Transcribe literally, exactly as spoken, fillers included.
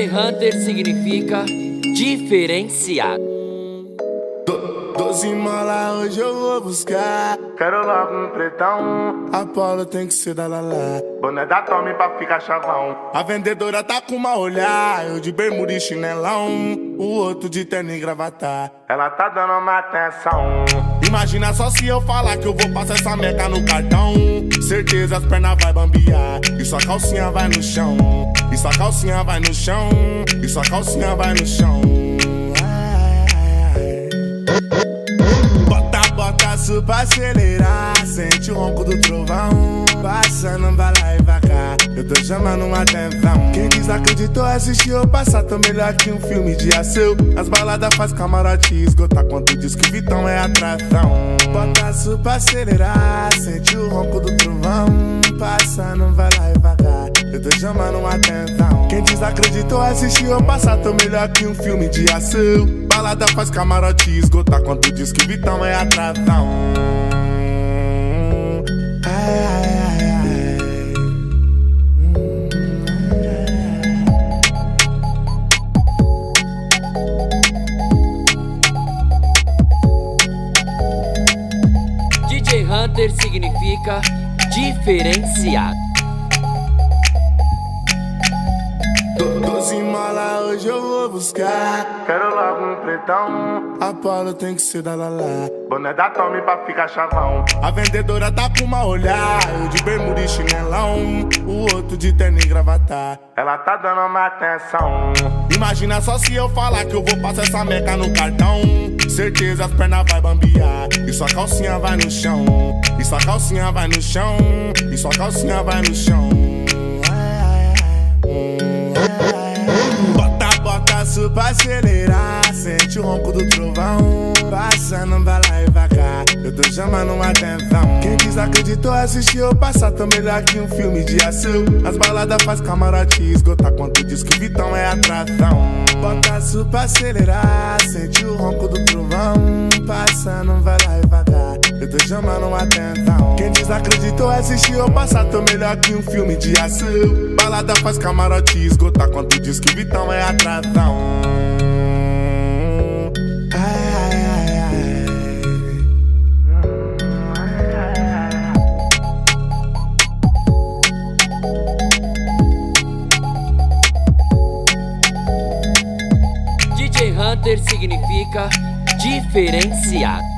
Hunter significa diferenciado. Doze mola hoje eu vou buscar. Quero logo um pretão. Apolo tem que ser da Lala. Boné da Tommy pra ficar chavão. A vendedora tá com uma olhar. Eu de bermuda e chinelão. O outro de terno e gravata. Ela tá dando uma atenção. Imagina só se eu falar que eu vou passar essa meca no cartão. Certeza as pernas vai bambear. E sua calcinha vai no chão. E sua calcinha vai no chão. E sua calcinha vai no chão. Bota, bota su pra acelerar. Sente o ronco do trovão. Passando vai lá e vai cá. Eu tô chamando uma atenção. Quem desacreditou assistiu eu passar. Tô melhor que um filme de ação. As baladas faz camarote esgotar. Quando diz que Vitão é atração. Bota su pra acelerar. Sente o ronco do trovão. Passando vai lá e vai cá. Eu tô chamando uma atenção. Quem desacreditou assistiu eu passar. Tô melhor que um filme de ação. Balada faz camarote esgotar. Quando diz que Vitão é atração. Ai, ai, ai, ai. D J Hunter significa diferenciado. Doze mola hoje eu vou buscar. Quero logo um pretão. Apolo tem que ser da Lala. Boné da Tommy pra ficar chavão. A vendedora tá com uma olhar. Eu de bermuda e chinelão. O outro de terno e gravata. Ela tá dando uma atenção. Imagina só se eu falar que eu vou passar essa meca no cartão. Certeza as pernas vai bambear. E sua calcinha vai no chão. E sua calcinha vai no chão. E sua calcinha vai no chão. Bota, bota su pra acelerar. Sente o ronco do trovão. Passando vai lá e vai cá. Eu tô chamando uma atenção. Quem desacreditou assistiu eu passar. Tô melhor que um filme de ação. As baladas faz camarote esgotar. Quando diz que Vitão é atração. Bota su pra acelerar. Sente o ronco do trovão. Passando vai lá e vai cá. Eu tô chamando uma atenção. Quem desacreditou assistiu eu passar. Tô melhor que um filme de ação. Balada faz camarote esgotar. Quando diz que Vitão é atração. Ai, ai, ai, ai. D J Hunter significa diferenciado.